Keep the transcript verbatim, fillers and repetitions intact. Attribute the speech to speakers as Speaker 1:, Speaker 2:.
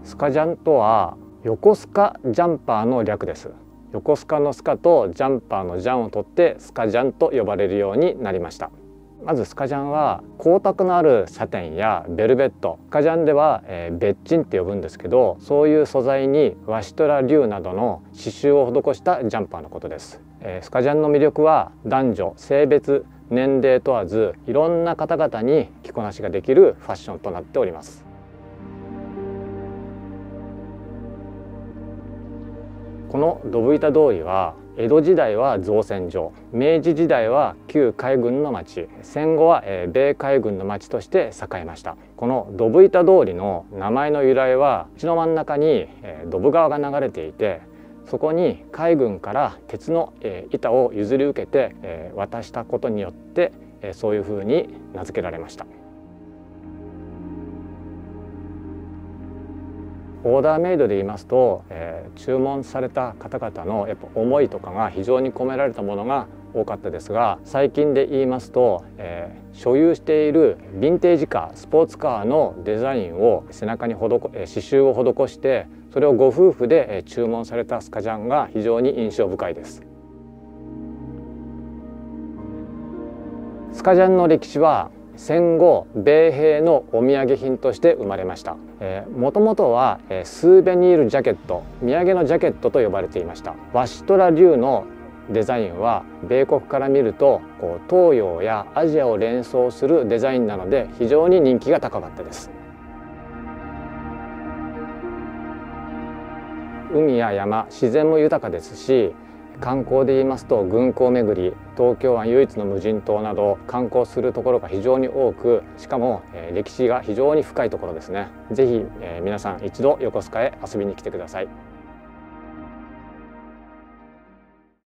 Speaker 1: スカジャンとは横須賀ジャンパーの略です。横須賀のスカとジャンパーのジャンを取ってスカジャンと呼ばれるようになりました。まずスカジャンは光沢のあるサテンやベルベット、スカジャンでは、えー、ベッチンって呼ぶんですけど、そういう素材にワシトラ竜などの刺繍を施したジャンパーのことです。えー、スカジャンの魅力は男女性別年齢問わずいろんな方々に着こなしができるファッションとなっております。このドブ板通りは江戸時代は造船所、明治時代は旧海軍の町、戦後は米海軍の町として栄えました。このドブ板通りの名前の由来は、うちの真ん中にドブ川が流れていて、そこに海軍から鉄の板を譲り受けて渡したことによってそういうふうに名付けられました。オーダーメイドで言いますと、えー、注文された方々のやっぱ思いとかが非常に込められたものが多かったですが、最近で言いますと、えー、所有しているヴィンテージカー、スポーツカーのデザインを背中に施、えー、刺繍を施して、それをご夫婦で注文されたスカジャンが非常に印象深いです。スカジャンの歴史は戦後米兵のお土産品として生まれました。もともとは、えー、スーベニールジャケット、土産のジャケットと呼ばれていました。ワシトラ竜のデザインは米国から見るとこう東洋やアジアを連想するデザインなので非常に人気が高かったです。海や山、自然も豊かですし、観光で言いますと軍港巡り、東京湾唯一の無人島など観光するところが非常に多く、しかも、えー、歴史が非常に深いところですね。ぜひ、えー、皆さん一度横須賀へ遊びに来てください。